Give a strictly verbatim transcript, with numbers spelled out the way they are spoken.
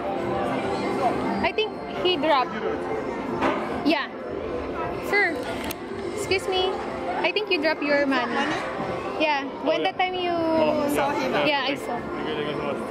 I think he dropped. Yeah. Sir, excuse me. I think you dropped your money. Money? Yeah. When yeah. the time you Oh, saw him. Yeah, I saw. Thank you, thank you so much.